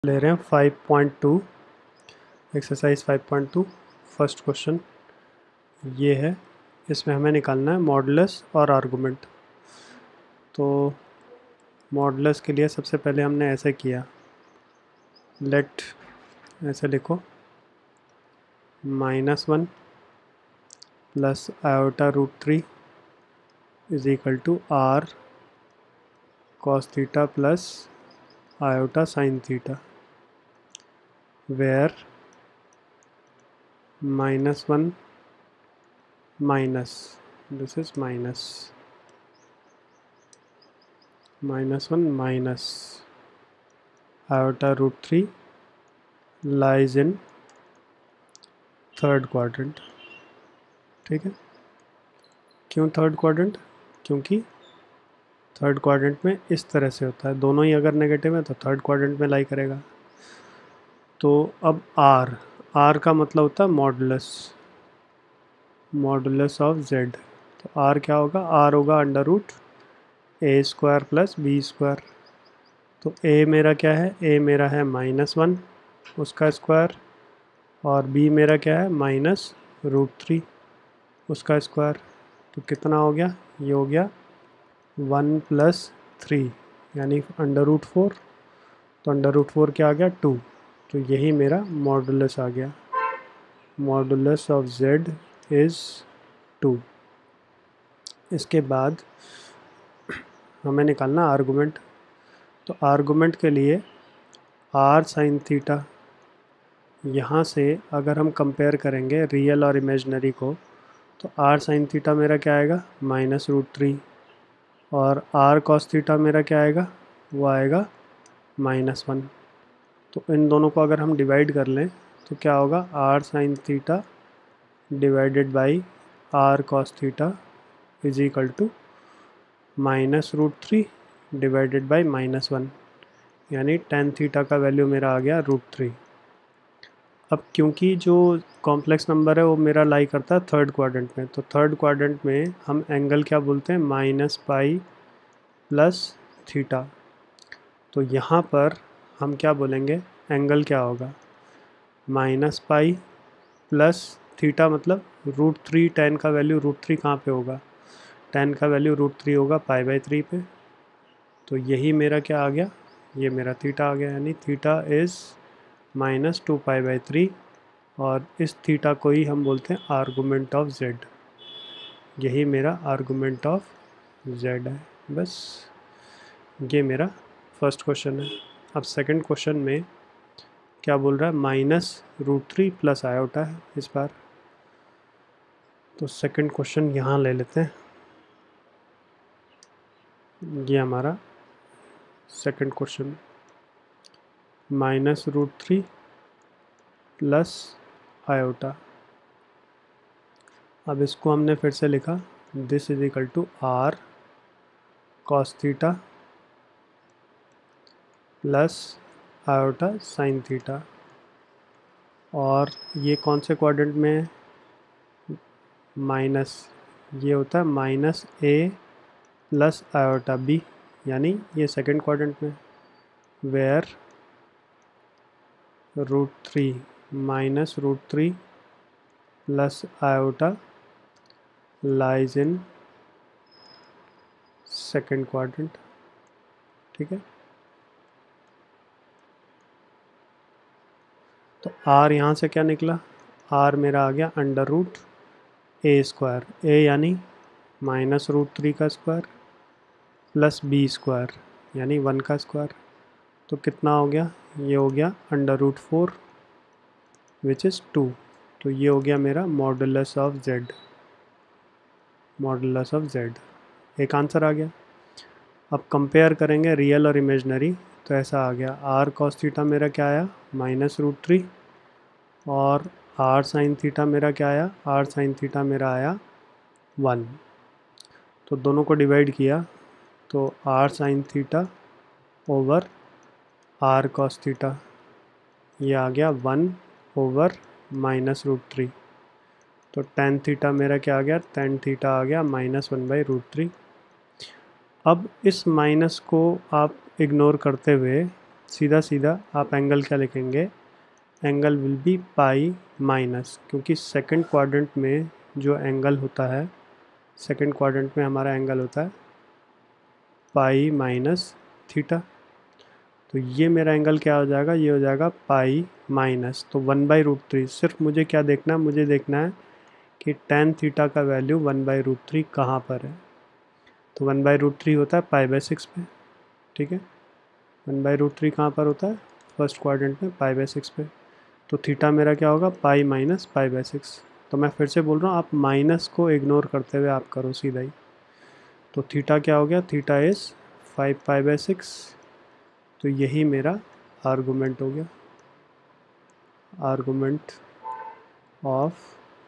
ले रहे हैं 5.2 एक्सरसाइज 5.2 फर्स्ट क्वेश्चन ये है। इसमें हमें निकालना है मॉडुलस और आर्गुमेंट। तो मॉडुलस के लिए सबसे पहले हमने ऐसे किया, लेट ऐसे लिखो -1 plus iota √3 is equal to r cos theta plus iota sin theta, where -1 minus this is -1 minus iota √3 lies in third quadrant. ठीक है, क्यों थर्ड क्वाड्रेंट? क्योंकि थर्ड क्वाड्रेंट में इस तरह से होता है, दोनों ही अगर नेगेटिव है तो थर्ड क्वाड्रेंट में लाई करेगा। तो अब आर का मतलब होता है मॉडुलस ऑफ जेड। तो आर क्या होगा? आर होगा √a² प्लस b²। तो ए मेरा क्या है? ए मेरा है -1 उसका स्क्वायर, और बी मेरा क्या है? -√3 उसका स्क्वायर। तो कितना हो गया? ये हो गया 1 + 3 यानी √4। तो √4 क्या आ गया? 2। तो यही मेरा मॉडुलस आ गया। Modulus of z is 2। इसके बाद हमें निकालना आर्गुमेंट। तो आर्गुमेंट के लिए r sin थीटा, यहाँ से अगर हम कंपेयर करेंगे रियल और इमेजनरी को, तो r sin थीटा मेरा क्या आएगा? -√3, और r cos थीटा मेरा क्या आएगा? वो आएगा -1। तो इन दोनों को अगर हम डिवाइड कर लें तो क्या होगा? r sin theta divided by r cos theta is equal to -√3 divided by -1, यानी tan थीटा का वैल्यू मेरा आ गया √3। अब क्योंकि जो कॉम्प्लेक्स नंबर है वो मेरा लाई करता है थर्ड क्वाड्रेंट में, तो थर्ड क्वाड्रेंट में हम एंगल क्या बोलते हैं? -π प्लस थीटा। तो यहाँ पर हम क्या बोलेंगे? एंगल क्या होगा? -π प्लस थीटा, मतलब √3। tan का वैल्यू √3 कहाँ पे होगा? tan का वैल्यू √3 होगा π/3 पे। तो यही मेरा क्या आ गया? ये मेरा थीटा आ गया, यानी थीटा इज़ -2π/3, और इस थीटा को ही हम बोलते हैं आर्गुमेंट ऑफ जेड। यही मेरा आर्गुमेंट ऑफ जेड है। बस ये मेरा फर्स्ट क्वेश्चन है। अब सेकंड क्वेश्चन में क्या बोल रहा है? -√3 प्लस आयोटा है इस बार। तो सेकंड क्वेश्चन यहाँ ले लेते हैं। ये हमारा सेकंड क्वेश्चन, -√3 प्लस आयोटा। अब इसको हमने फिर से लिखा, this is equal to r cos theta plus iota sin theta. और ये कौन से क्वाड्रेंट में है? माइनस, ये होता है -a प्लस आयोटा b, यानी ये सेकंड क्वाड्रेंट में, where √3 -√3 plus iota lies in second quadrant. ठीक है, तो r यहाँ से क्या निकला? r मेरा आ गया √a², a यानी -√3 का स्क्वायर प्लस b² यानी 1 का स्क्वायर। तो कितना हो गया? ये हो गया √4 विच इज़ 2। तो ये हो गया मेरा modulus of z. Modulus of z एक आंसर आ गया। अब कंपेयर करेंगे रियल और इमेजनरी, तो ऐसा आ गया r cos थीटा मेरा क्या आया? -√3, और r sin थीटा मेरा क्या आया? r sin थीटा मेरा आया 1। तो दोनों को डिवाइड किया तो r sin theta over r cos theta, ये आ गया 1/-√3। तो tan थीटा मेरा क्या आ गया? tan थीटा आ गया -1/√3। अब इस माइनस को आप इग्नोर करते हुए सीधा सीधा आप एंगल क्या लिखेंगे, angle will be pi minus, क्योंकि सेकंड क्वाड्रेंट में जो एंगल होता है, सेकंड क्वाड्रेंट में हमारा एंगल होता है पाई माइनस थीटा। तो ये मेरा एंगल क्या हो जाएगा, ये हो जाएगा पाई माइनस, तो 1/√3। सिर्फ मुझे क्या देखना है, मुझे देखना है कि tan थीटा का वैल्यू 1/√3 कहाँ पर है। तो 1/√3 होता है पाई/6 पे, ठीक है। 1/√3 कहाँ पर होता है, फर्स्ट क्वाड्रेंट में पाई/6 पे। तो थीटा मेरा क्या होगा, पाई माइनस पाई/6। तो मैं फिर से बोल रहा हूँ, आप माइनस को इग्नोर करते हुए आप करो सीधा ही। तो थीटा क्या हो गया, थीटा इज़ 5 पाई/6। तो यही मेरा आर्गूमेंट हो गया, आर्गूमेंट ऑफ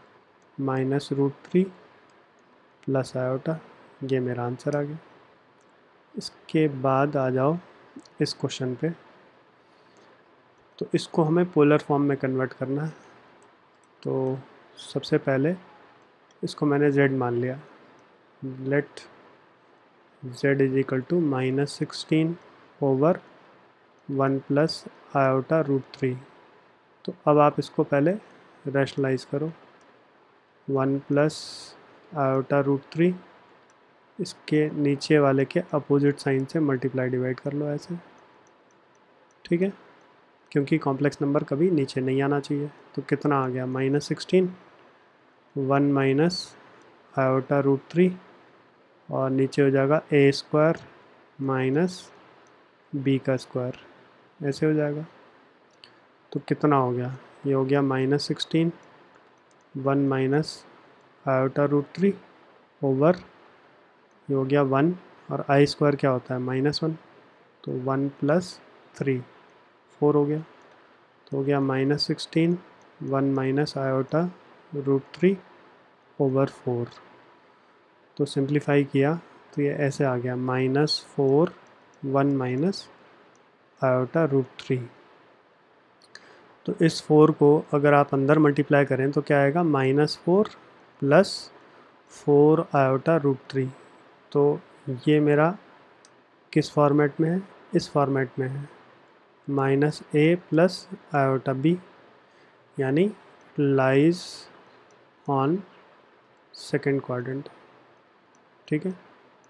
-√3 प्लस आयोटा। ये मेरा आंसर आ गया। इसके बाद आ जाओ इस क्वेश्चन पे। तो इसको हमें पोलर फॉर्म में कन्वर्ट करना है। तो सबसे पहले इसको मैंने z मान लिया। Let z is equal to -16 over 1 plus iota. तो अब आप इसको पहले रैशनलाइज करो। 1 प्लस आयोटा√3, इसके नीचे वाले के अपोजिट साइन से मल्टीप्लाई डिवाइड कर लो ऐसे, ठीक है, क्योंकि कॉम्प्लेक्स नंबर कभी नीचे नहीं आना चाहिए। तो कितना आ गया, -16, 1 माइनस आयोटा√3 और नीचे हो जाएगा a² माइनस b का स्क्वायर, ऐसे हो जाएगा। तो कितना हो गया, ये हो गया -16, 1 माइनस आयोटा√3 ओवर, ये हो गया 1, और i² क्या होता है, -1, तो 1 प्लस 3, 4 हो गया। तो हो गया -16, 1 माइनस आयोटा√3 ओवर 4। तो सिंप्लीफाई किया तो ये ऐसे आ गया -4, 1 माइनस आयोटा√3। तो इस 4 को अगर आप अंदर मल्टीप्लाई करें तो क्या आएगा, -4 प्लस 4 आयोटा√3। तो ये मेरा किस फॉर्मेट में है, इस फॉर्मेट में है, -a प्लस आयोटा b, यानी लाइज ऑन सेकेंड क्वाड्रेंट, ठीक है।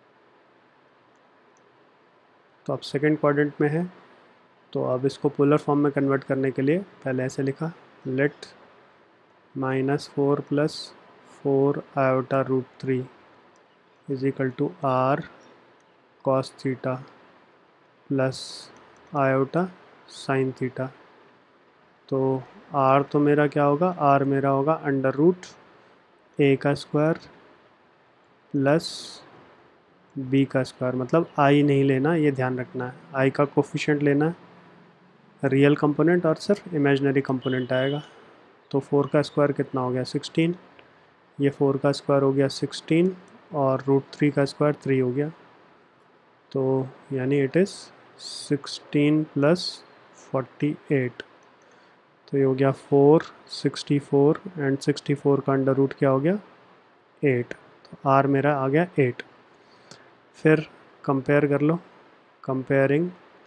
तो अब सेकेंड क्वाड्रेंट में है, तो अब इसको पोलर फॉर्म में कन्वर्ट करने के लिए पहले ऐसे लिखा, let -4 plus 4 iota is equal to r cos theta plus iota sine theta. तो r तो मेरा क्या होगा, r मेरा होगा √a का स्क्वायर प्लस b का स्क्वायर, मतलब i नहीं लेना, ये ध्यान रखना है, i का कोफिशिएंट लेना है, रियल कंपोनेंट और सिर्फ इमेजिनरी कंपोनेंट आएगा। तो 4 का स्क्वायर कितना हो गया, 16, ये 4 का स्क्वायर हो गया 16, और √3 का स्क्वायर 3 हो गया। तो यानी इट इज़ 16 प्लस 48। तो ये हो गया 4, 64 एंड 64 का अंडर रूट क्या हो गया, 8। तो r मेरा आ गया 8। फिर कंपेयर कर लो, comparing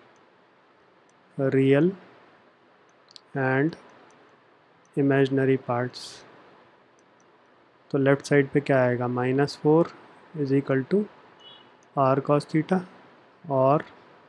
real and imaginary parts. तो लेफ़्ट साइड पे क्या आएगा, -4 is equal to r cos theta और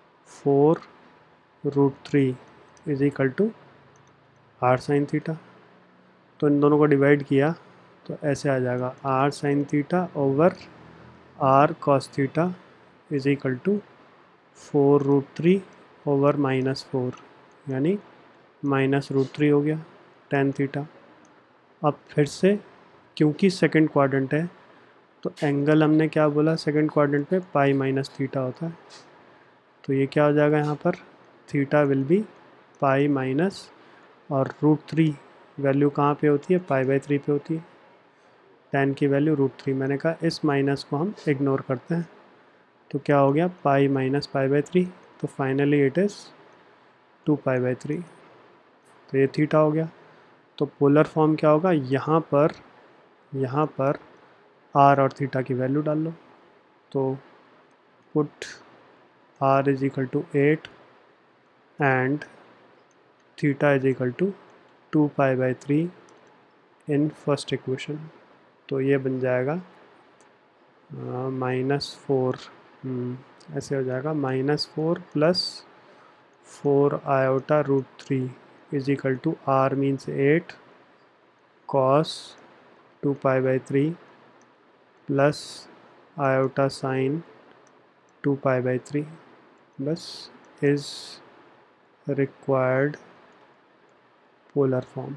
4√3 is equal to r sin theta. तो इन दोनों को डिवाइड किया तो ऐसे आ जाएगा r sin theta over r cos theta is equal to 4√3 over -4, यानी -√3 हो गया tan थीटा। अब फिर से क्योंकि सेकंड क्वाड्रेंट है, तो एंगल हमने क्या बोला, सेकंड क्वाड्रेंट पे पाई माइनस थीटा होता है। तो ये क्या हो जाएगा यहाँ पर, theta will be pi minus, और √3 वैल्यू कहाँ पे होती है, पाई/3 पे होती है, tan की वैल्यू √3। मैंने कहा इस माइनस को हम इग्नोर करते हैं। तो क्या हो गया, पाई माइनस पाई/3। तो फाइनली इट इज़ 2 पाई/3। तो ये थीटा हो गया। तो पोलर फॉर्म क्या होगा, यहाँ पर r और थीटा की वैल्यू डाल लो। तो put r is equal to 8 and theta is equal to 2π/3 in first equation. तो ये बन जाएगा -4, ऐसे हो जाएगा -4 + 4 i/√3 is equal to r means 8 cos 2π/3 plus iota sin 2π/3 बस इज रिक्वायर्ड पोलर फॉर्म।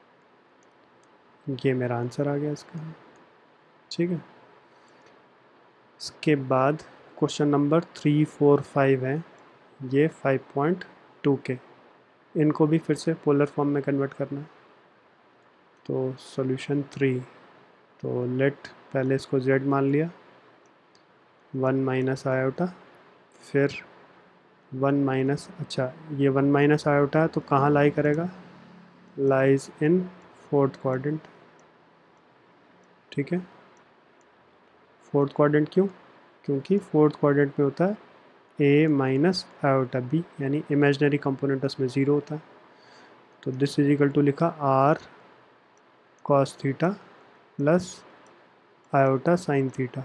ये मेरा आंसर आ गया इसका। ठीक है, इसके बाद क्वेश्चन नंबर 3, 4, 5 हैं, ये 5.2 के, इनको भी फिर से पोलर फॉर्म में कन्वर्ट करना है। तो सॉल्यूशन 3, तो लेट पहले इसको z मान लिया, 1 माइनस आयोटा, फिर 1 माइनस, अच्छा ये 1 माइनस आयोटा है तो कहाँ लाई करेगा, लाइज इन फोर्थ क्वाड्रेंट। ठीक है, फोर्थ क्वाड्रेंट क्यों, क्योंकि फोर्थ क्वाड्रेंट में होता है a माइनस आयोटा b, यानी इमेजनरी कंपोनेंट उसमें 0 होता है। तो दिस इज इक्वल टू लिखा r cos theta plus iota sine theta.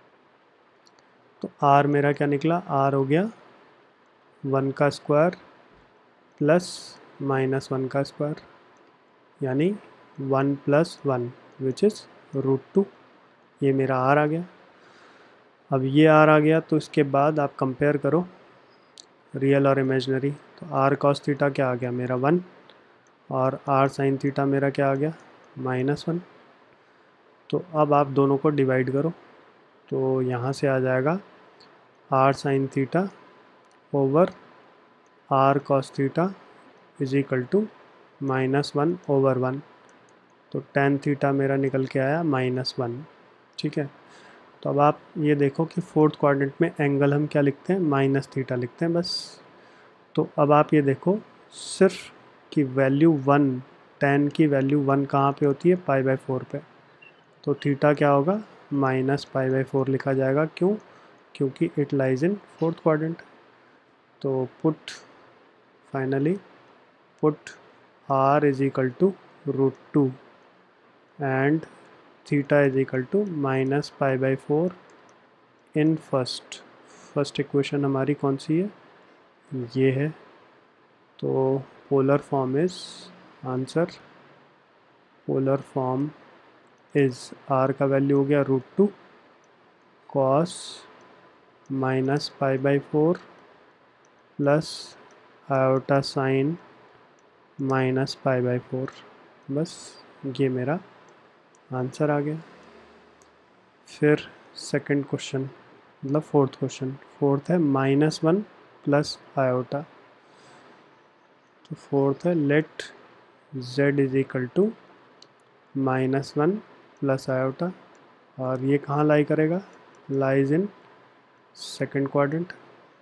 तो r मेरा क्या निकला, r हो गया 1 का स्क्वायर प्लस -1 का स्क्वायर, यानी 1 + 1 विच इज़ √2। ये मेरा r आ गया। अब ये r आ गया तो इसके बाद आप कंपेयर करो रियल और इमेजनरी। तो r cos थीटा क्या आ गया मेरा 1, और r sin थीटा मेरा क्या आ गया -1। तो अब आप दोनों को डिवाइड करो, तो यहाँ से आ जाएगा r sin theta over r cos theta is equal to -1/1। तो tan थीटा मेरा निकल के आया -1। ठीक है, तो अब आप ये देखो कि फोर्थ क्वाड्रेंट में एंगल हम क्या लिखते हैं, -θ लिखते हैं बस। तो अब आप ये देखो सिर्फ कि वैल्यू 1, tan की वैल्यू 1 कहाँ पे होती है, π/4 पे। तो थीटा क्या होगा, -π/4 लिखा जाएगा। क्यों, क्योंकि it lies in fourth quadrant. तो finally put r is equal to √2 and theta is equal to -π/4 in first equation हमारी कौन सी है, ये है। तो polar form is answer, polar form is r का वैल्यू हो गया √2 cos -π/4 प्लस आयोटा साइन -π/4। बस ये मेरा आंसर आ गया। फिर सेकंड क्वेश्चन, मतलब फोर्थ क्वेश्चन, फोर्थ है -1 प्लस आयोटा। तो फोर्थ है let z is equal to -1 plus iota, और ये कहाँ लाई करेगा, लाइज इन सेकंड क्वाड्रेंट।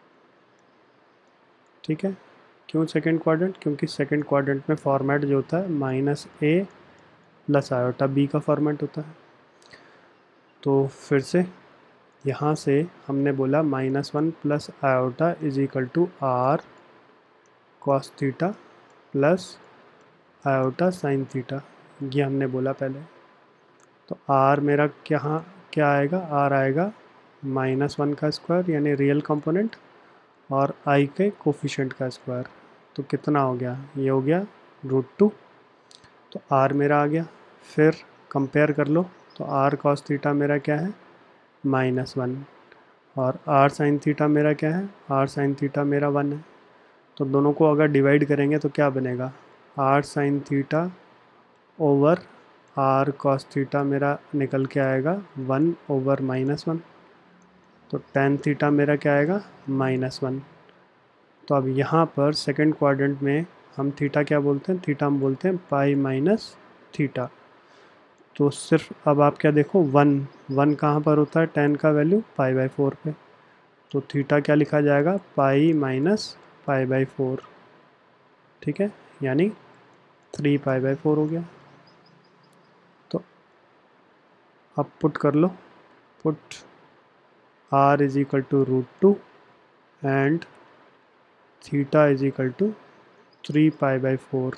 ठीक है, क्यों सेकंड क्वाड्रेंट, क्योंकि सेकंड क्वाड्रेंट में फॉर्मेट जो होता है -a प्लस आयोटा b का फॉर्मेट होता है। तो फिर से यहाँ से हमने बोला -1 plus iota is equal to r cos theta plus iota sine theta, ये हमने बोला पहले। तो r मेरा क्या आएगा, r आएगा -1 का स्क्वायर यानी रियल कंपोनेंट और i के कोफिशेंट का स्क्वायर। तो कितना हो गया, ये हो गया √2। तो r मेरा आ गया। फिर कंपेयर कर लो, तो r cos थीटा मेरा क्या है -1, और r sin थीटा मेरा क्या है, r sin थीटा मेरा 1 है। तो दोनों को अगर डिवाइड करेंगे तो क्या बनेगा, r sin theta over r cos theta मेरा निकल के आएगा 1/-1। तो tan थीटा मेरा क्या आएगा -1। तो अब यहाँ पर सेकंड क्वाड्रेंट में हम थीटा क्या बोलते हैं, थीटा हम बोलते हैं पाई माइनस थीटा। तो सिर्फ अब आप क्या देखो, 1 कहाँ पर होता है, tan का वैल्यू π/4 पे। तो थीटा क्या लिखा जाएगा, पाई माइनस π/4। ठीक है, यानी 3π/4 हो गया। तो अब पुट कर लो, put r is equal to √2 and theta is equal to 3π/4,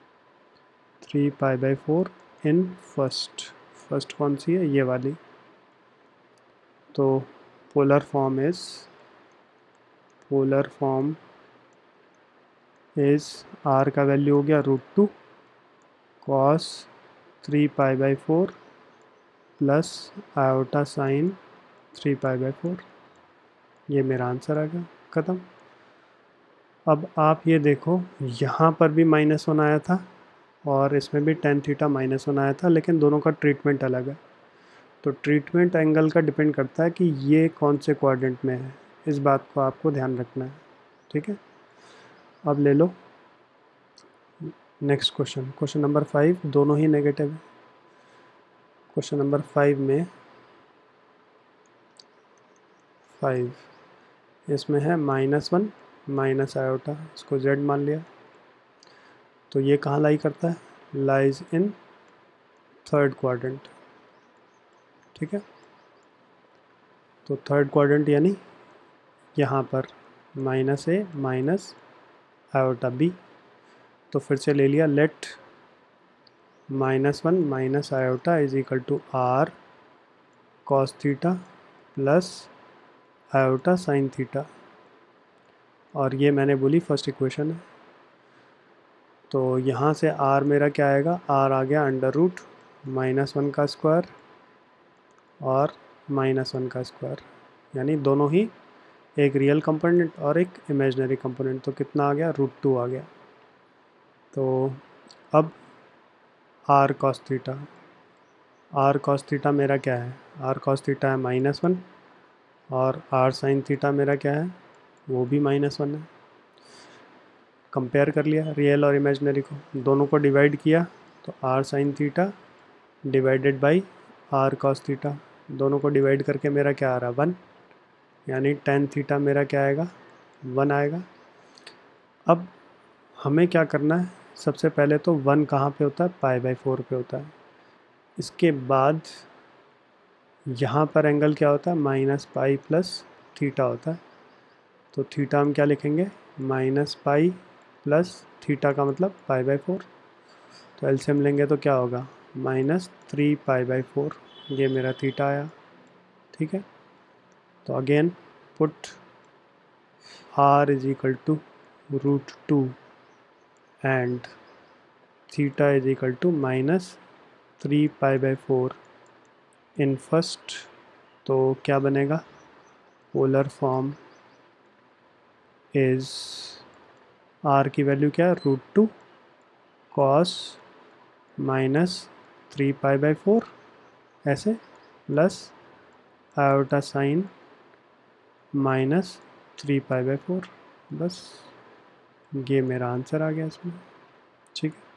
3π/4 in first कौन सी है, ये वाली। तो पोलर फॉर्म इज आर का वैल्यू हो गया √2 cos 3π/4 प्लस आयोटा साइन 3π/4। ये मेरा आंसर आ गया, ख़त्म। अब आप ये देखो, यहाँ पर भी -1 आया था और इसमें भी tan थीटा -1 आया था, लेकिन दोनों का ट्रीटमेंट अलग है। तो ट्रीटमेंट एंगल का डिपेंड करता है कि ये कौन से क्वाड्रेंट में है, इस बात को आपको ध्यान रखना है, ठीक है। अब ले लो नेक्स्ट क्वेश्चन नंबर 5, दोनों ही नेगेटिव है। क्वेश्चन नंबर 5 में 5 इसमें है -1 माइनस आयोटा, इसको z मान लिया। तो ये कहाँ लाई करता है, लाइज इन थर्ड क्वाड्रेंट, ठीक है। तो थर्ड क्वाड्रेंट यानी यहाँ पर -a माइनस आयोटा b। तो फिर से ले लिया, let -1 minus iota is equal to r cos theta plus iota sine theta, और ये मैंने बोली फर्स्ट इक्वेशन है। तो यहाँ से r मेरा क्या आएगा, r आ गया √-1 का स्क्वायर और -1 का स्क्वायर, यानी दोनों ही एक रियल कंपोनेंट और एक इमेजिनरी कंपोनेंट। तो कितना आ गया, √2 आ गया। तो अब r cos थीटा मेरा क्या है, r cos थीटा है -1 और r sin थीटा मेरा क्या है, वो भी -1 है। कंपेयर कर लिया रियल और इमेजिनरी को, दोनों को डिवाइड किया तो r sin theta divided by r cos theta, दोनों को डिवाइड करके मेरा क्या आ रहा है, 1, यानी tan थीटा मेरा क्या आएगा, 1 आएगा। अब हमें क्या करना है, सबसे पहले तो 1 कहाँ पे होता है, π/4 पे होता है। इसके बाद यहाँ पर एंगल क्या होता है, -π प्लस थीटा होता है। तो थीटा हम क्या लिखेंगे, -π प्लस थीटा का मतलब π/4। तो एलसीएम लेंगे तो क्या होगा, -3π/4, ये मेरा थीटा आया, ठीक है। तो again put r is equal to √2 and theta is equal to -3π/4 in first. तो क्या बनेगा, पोलर फॉर्म इज r की वैल्यू क्या है, √2 cos -3π/4 ऐसे प्लस आयोटा साइन -3π/4, बस ये मेरा आंसर आ गया इसमें, ठीक है।